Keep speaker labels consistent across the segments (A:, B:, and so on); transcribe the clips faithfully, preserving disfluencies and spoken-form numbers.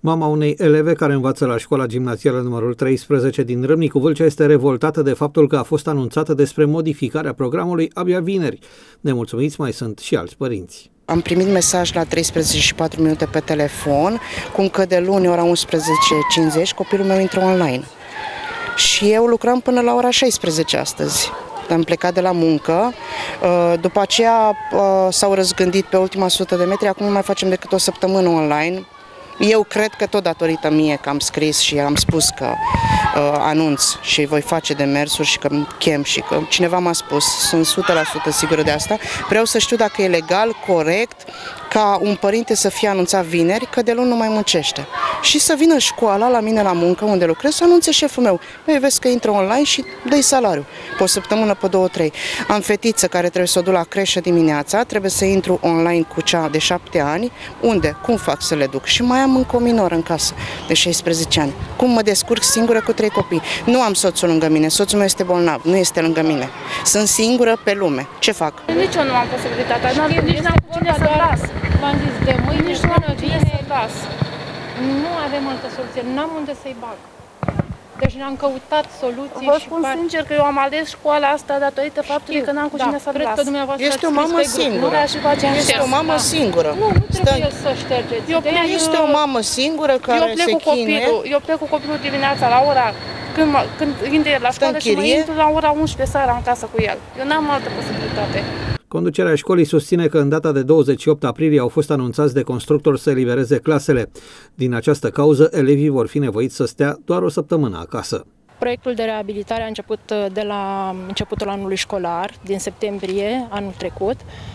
A: Mama unei eleve care învață la școala gimnazială numărul treisprezece din Râmnicu Vâlcea este revoltată de faptul că a fost anunțată despre modificarea programului abia vineri. Nemulțumiți mai sunt și alți părinți.
B: Am primit mesaj la treisprezece și patru minute pe telefon, cum că de luni, ora unsprezece și cincizeci, copilul meu intră online. Și eu lucram până la ora șaisprezece astăzi. Am plecat de la muncă, după aceea s-au răzgândit pe ultima sută de metri, acum nu mai facem decât o săptămână online. Eu cred că tot datorită mie că am scris și am spus că uh, anunț și voi face demersuri și că îmi chem și că cineva m-a spus, sunt o sută la sută sigură de asta, vreau să știu dacă e legal, corect, ca un părinte să fie anunțat vineri că de luni nu mai muncește. Și să vină școala la mine la muncă unde lucrez să anunțe șeful meu. Băi, vezi că intră online și dă-i salariu. Pe o săptămână, pe două, trei. Am fetiță care trebuie să o duc la creșă dimineața, trebuie să intru online cu cea de șapte ani. Unde? Cum fac să le duc? Și mai am încă o minoră în casă de șaisprezece ani. Cum mă descurc singură cu trei copii? Nu am soțul lângă mine, soțul meu este bolnav, nu este lângă mine. Sunt singură pe lume. Ce fac?
C: Nici eu nu am posibilitatea, nici n-am cine să las.
D: V-am zis, de mâine
C: nici nu am cine să las.
D: Nu avem altă soluție, n-am unde să-i bag. Deci am căutat soluții.
C: Vă
D: și
C: spun
D: par...
C: sincer că eu am ales școala asta datorită faptului
D: Știu,
C: că n-am cu
D: da,
C: cine să
D: cred
C: las.
D: că dumneavoastră
B: Este o mamă singură.
C: Și cu aceea
B: este o mamă
D: da.
B: singură.
D: Nu, nu trebuie
B: Stă...
D: să ștergeți.
C: Eu
D: Ideea
B: este o mamă singură care
C: eu plec
B: se
C: cu copilul,
B: chinuie.
C: Eu plec cu copilul dimineața la ora când, mă, când intre la școală și mă intru la ora unsprezece seara în casă cu el. Eu n-am altă posibilitate.
A: Conducerea școlii susține că în data de douăzeci și opt aprilie au fost anunțați de constructor să elibereze clasele. Din această cauză, elevii vor fi nevoiți să stea doar o săptămână acasă.
D: Proiectul de reabilitare a început de la începutul anului școlar, din septembrie anul trecut.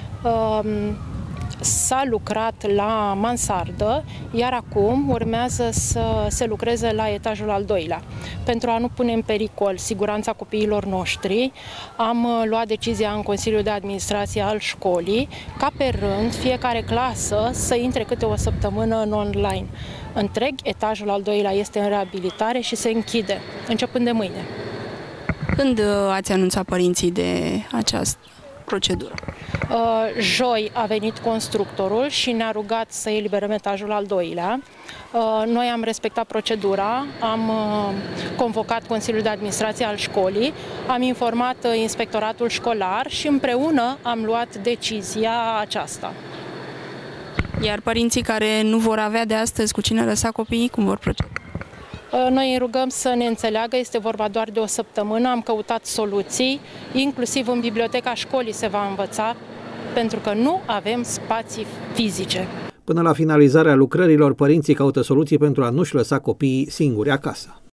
D: S-a lucrat la mansardă, iar acum urmează să se lucreze la etajul al doilea. Pentru a nu pune în pericol siguranța copiilor noștri, am luat decizia în Consiliul de Administrație al școlii ca pe rând fiecare clasă să intre câte o săptămână în online. Întreg etajul al doilea este în reabilitare și se închide, începând de mâine.
E: Când ați anunțat părinții de această procedură?
D: Joi a venit constructorul și ne-a rugat să eliberăm etajul al doilea. Noi am respectat procedura, am convocat Consiliul de Administrație al școlii, am informat inspectoratul școlar și împreună am luat decizia aceasta.
E: Iar părinții care nu vor avea de astăzi cu cine lăsa copiii, cum vor proceda?
D: Noi îi rugăm să ne înțeleagă, este vorba doar de o săptămână, am căutat soluții, inclusiv în biblioteca școlii se va învăța, pentru că nu avem spații fizice.
A: Până la finalizarea lucrărilor, părinții caută soluții pentru a nu-și lăsa copiii singuri acasă.